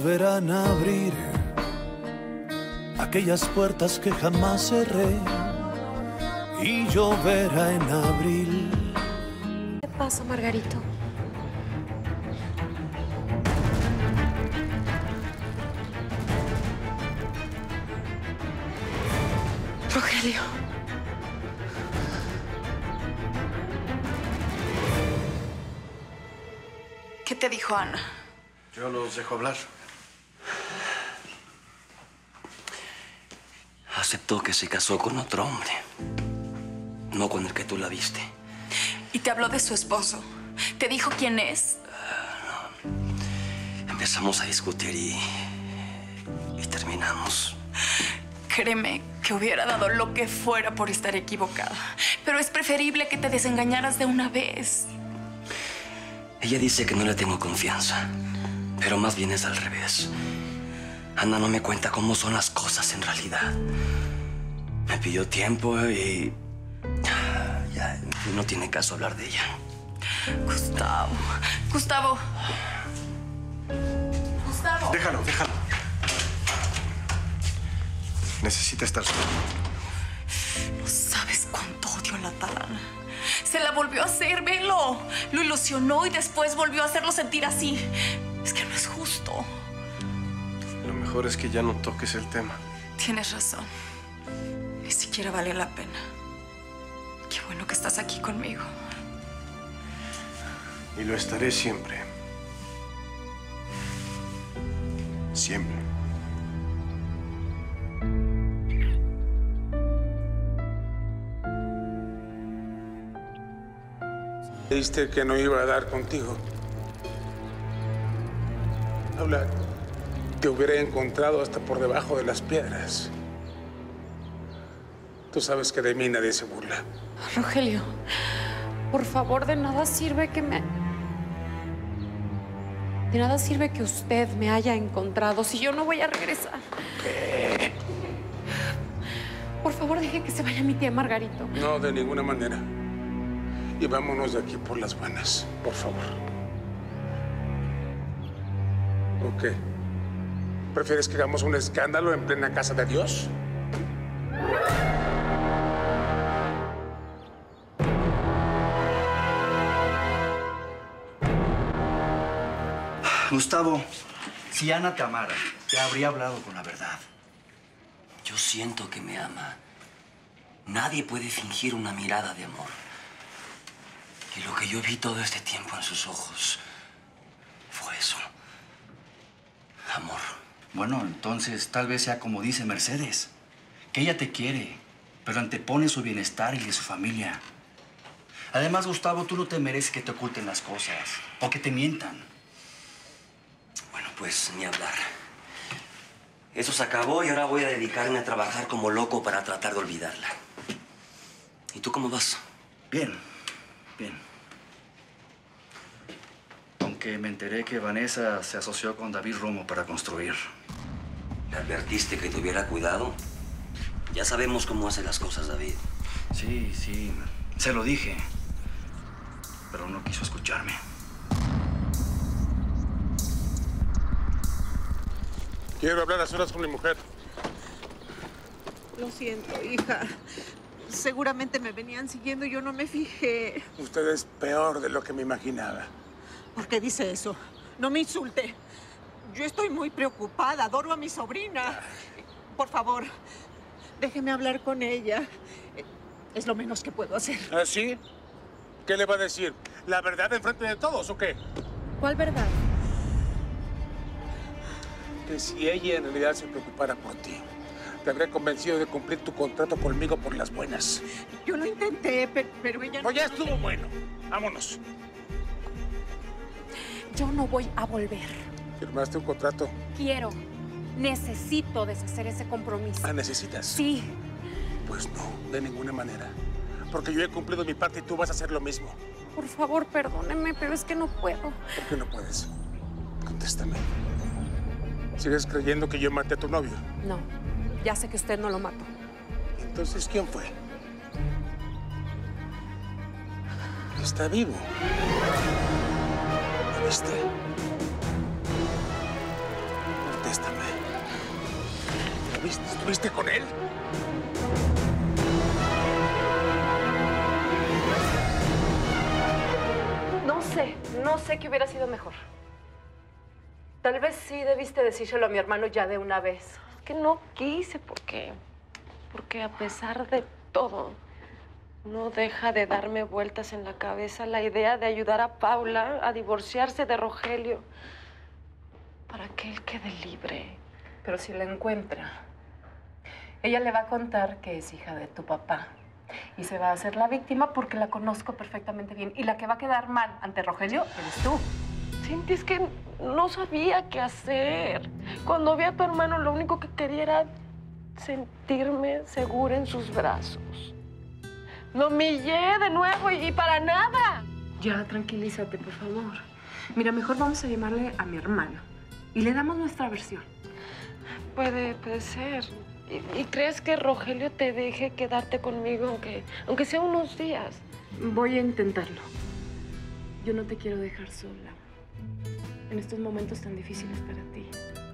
volverán a abrir aquellas puertas que jamás cerré y lloverá en abril. ¿Qué pasa, Margarito? Rogelio. ¿Qué te dijo Ana? Yo los dejo hablar. Aceptó que se casó con otro hombre, no con el que tú la viste. ¿Y te habló de su esposo? ¿Te dijo quién es? No. Empezamos a discutir y terminamos. Créeme que hubiera dado lo que fuera por estar equivocada. Pero es preferible que te desengañaras de una vez. Ella dice que no le tengo confianza, pero más bien es al revés. Ana no me cuenta cómo son las cosas en realidad. Me pidió tiempo y ya no tiene caso hablar de ella. Gustavo. Gustavo. Gustavo. Déjalo. Necesita estar solo. No sabes cuánto odio a la Tadana. Se la volvió a hacer, velo. Lo ilusionó y después volvió a hacerlo sentir así. Es que no es justo. Lo mejor es que ya no toques el tema. Tienes razón. Ni siquiera vale la pena. Qué bueno que estás aquí conmigo. Y lo estaré siempre. Siempre. Dijiste que no iba a dar contigo. Habla, te hubiera encontrado hasta por debajo de las piedras. Tú sabes que de mí nadie se burla. Rogelio, por favor, de nada sirve que De nada sirve que usted me haya encontrado si yo no voy a regresar. Por favor, deje que se vaya mi tía Margarito. No, de ninguna manera. Y vámonos de aquí por las buenas, por favor. ¿O qué? ¿Prefieres que hagamos un escándalo en plena casa de Dios? Gustavo, si Ana te amara, te habría hablado con la verdad. Yo siento que me ama. Nadie puede fingir una mirada de amor. Y lo que yo vi todo este tiempo en sus ojos fue eso. Amor. Bueno, entonces tal vez sea como dice Mercedes, que ella te quiere, pero antepone su bienestar y el de su familia. Además, Gustavo, tú no te mereces que te oculten las cosas o que te mientan. Bueno, pues ni hablar. Eso se acabó y ahora voy a dedicarme a trabajar como loco para tratar de olvidarla. ¿Y tú cómo vas? Bien. Aunque me enteré que Vanessa se asoció con David Romo para construir. ¿Le advertiste que tuviera cuidado? Ya sabemos cómo hace las cosas, David. Sí, se lo dije. Pero no quiso escucharme. Quiero hablar a solas con mi mujer. Lo siento, hija. Seguramente me venían siguiendo y yo no me fijé. Usted es peor de lo que me imaginaba. ¿Por qué dice eso? No me insulte. Yo estoy muy preocupada. Adoro a mi sobrina. Por favor, déjeme hablar con ella. Es lo menos que puedo hacer. ¿Ah, sí? ¿Qué le va a decir? ¿La verdad enfrente de todos o qué? ¿Cuál verdad? Que si ella en realidad se preocupara por ti, te habría convencido de cumplir tu contrato conmigo por las buenas. Yo lo intenté, pero ella no... Pues ya estuvo bueno. Vámonos. Yo no voy a volver. ¿Firmaste un contrato? Quiero, necesito deshacer ese compromiso. ¿Ah, necesitas? Sí. Pues no, de ninguna manera. Porque yo he cumplido mi parte y tú vas a hacer lo mismo. Por favor, perdóneme, pero es que no puedo. ¿Por qué no puedes? Contéstame. ¿Sigues creyendo que yo maté a tu novio? No, ya sé que usted no lo mató. Entonces, ¿quién fue? Está vivo. ¿Lo viste? Contéstame. ¿Lo viste? ¿Estuviste con él? No sé qué hubiera sido mejor. Tal vez sí debiste decírselo a mi hermano ya de una vez. Es que no quise, porque a pesar de todo, no deja de darme vueltas en la cabeza la idea de ayudar a Paula a divorciarse de Rogelio para que él quede libre. Pero si la encuentra, ella le va a contar que es hija de tu papá. Y se va a hacer la víctima porque la conozco perfectamente bien. Y la que va a quedar mal ante Rogelio eres tú. Cintia, es que no sabía qué hacer. Cuando vi a tu hermano, lo único que quería era sentirme segura en sus brazos. Lo humillé de nuevo y para nada. Ya, tranquilízate, por favor. Mira, mejor vamos a llamarle a mi hermano y le damos nuestra versión. Puede ser. ¿Y crees que Rogelio te deje quedarte conmigo, aunque sea unos días? Voy a intentarlo. Yo no te quiero dejar sola en estos momentos tan difíciles para ti.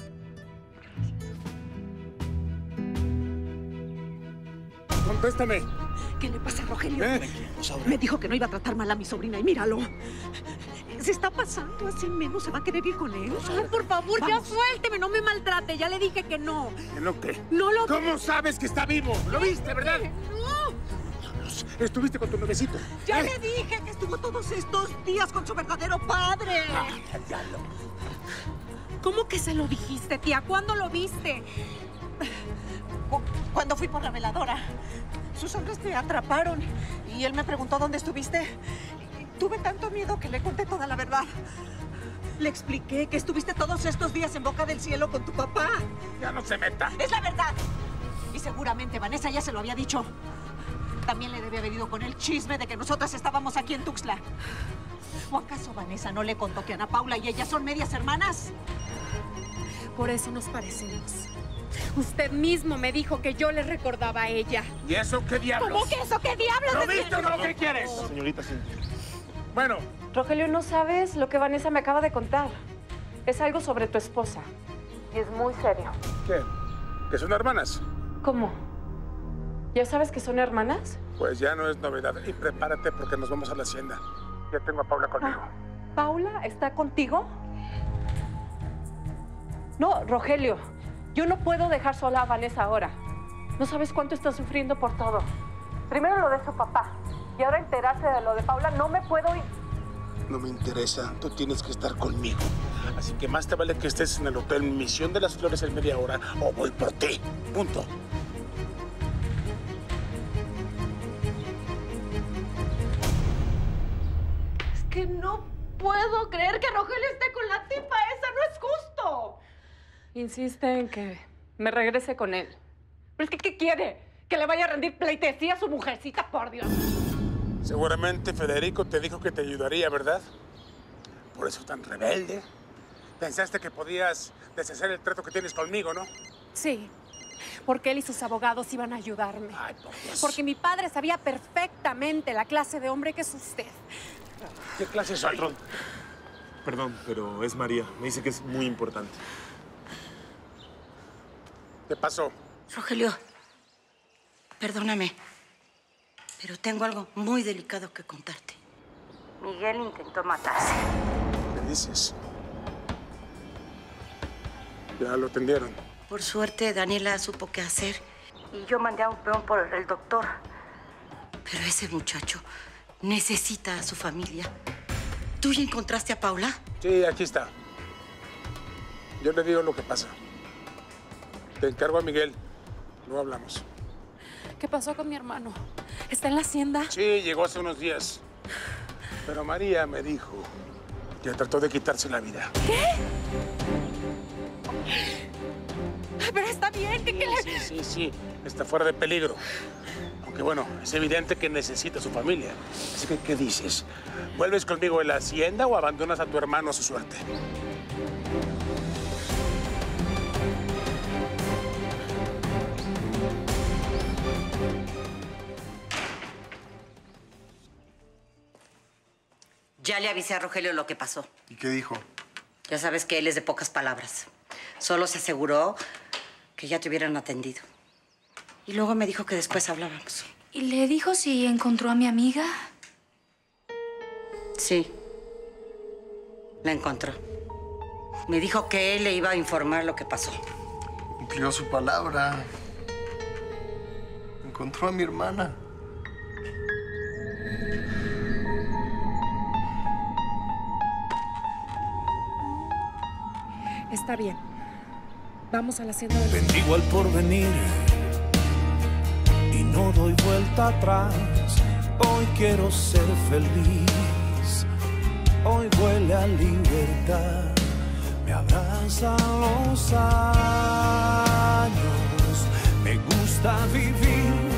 Gracias. Contéstame. ¿Qué le pasa a Rogelio? Me dijo que no iba a tratar mal a mi sobrina y míralo. Se está pasando, así menos se va a querer ir con él. Ay, por favor, ya suélteme, no me maltrate. Ya le dije que no. ¿Que no qué? No lo... ¿Cómo sabes que está vivo? ¿Lo viste, verdad? No. Diablos, estuviste con tu nuevecito. Ya le dije que estuvo todos estos días con su verdadero padre. Diablo. ¿Cómo que se lo dijiste, tía? ¿Cuándo lo viste? Cuando fui por la veladora. Sus hombres me atraparon y él me preguntó dónde estuviste. Tuve tanto miedo que le conté toda la verdad. Le expliqué que estuviste todos estos días en Boca del Cielo con tu papá. Ya no se meta. ¡Es la verdad! Y seguramente Vanessa ya se lo había dicho. También le debe haber ido con el chisme de que nosotras estábamos aquí en Tuxtla. ¿O acaso Vanessa no le contó que Ana Paula y ella son medias hermanas? Por eso nos parecemos. Usted mismo me dijo que yo le recordaba a ella. ¿Y eso qué diablos? ¿Cómo que eso? ¿Qué diablos? ¿Lo viste o no? ¿Qué quieres? Señorita Cintia. Bueno. Rogelio, no sabes lo que Vanessa me acaba de contar. Es algo sobre tu esposa. Y es muy serio. ¿Qué? ¿Que son hermanas? ¿Cómo? ¿Ya sabes que son hermanas? Pues ya no es novedad. Y prepárate porque nos vamos a la hacienda. Ya tengo a Paula conmigo. ¿Paula está contigo? No, Rogelio. Yo no puedo dejar sola a Vanessa ahora. No sabes cuánto está sufriendo por todo. Primero lo de su papá. Y ahora enterarse de lo de Paula, no me puedo ir. No me interesa. Tú tienes que estar conmigo. Así que más te vale que estés en el hotel Misión de las Flores en media hora o voy por ti. Punto. Es que no puedo creer que Rogelio esté con la tipa esa. No es justo. Insiste en que me regrese con él. Pero es que, ¿qué quiere? ¿Que le vaya a rendir pleitesía a su mujercita? Por Dios. Seguramente Federico te dijo que te ayudaría, ¿verdad? Por eso tan rebelde. Pensaste que podías deshacer el trato que tienes conmigo, ¿no? Sí, porque él y sus abogados iban a ayudarme. Ay, por Dios. Porque mi padre sabía perfectamente la clase de hombre que es usted. ¿Qué clase soy? Perdón, pero es María. Me dice que es muy importante. ¿Qué pasó? Rogelio, perdóname, pero tengo algo muy delicado que contarte. Miguel intentó matarse. ¿Qué dices? Ya lo atendieron. Por suerte, Daniela supo qué hacer y yo mandé a un peón por el doctor. Pero ese muchacho necesita a su familia. ¿Tú ya encontraste a Paula? Sí, aquí está. Yo le digo lo que pasa. Te encargo a Miguel. Luego hablamos. ¿Qué pasó con mi hermano? ¿Está en la hacienda? Sí, llegó hace unos días. Pero María me dijo que trató de quitarse la vida. ¿Qué? Pero está bien. Sí. Está fuera de peligro. Aunque bueno, es evidente que necesita a su familia. Así que, ¿qué dices? ¿Vuelves conmigo a la hacienda o abandonas a tu hermano a su suerte? Ya le avisé a Rogelio lo que pasó. ¿Y qué dijo? Ya sabes que él es de pocas palabras. Solo se aseguró que ya te hubieran atendido. Y luego me dijo que después hablábamos. ¿Y le dijo si encontró a mi amiga? Sí. La encontró. Me dijo que él le iba a informar lo que pasó. Cumplió su palabra. Encontró a mi hermana. Está bien. Vamos a la hacienda del... Bendigo al porvenir y no doy vuelta atrás. Hoy quiero ser feliz. Hoy huele a libertad. Me abrazan los años. Me gusta vivir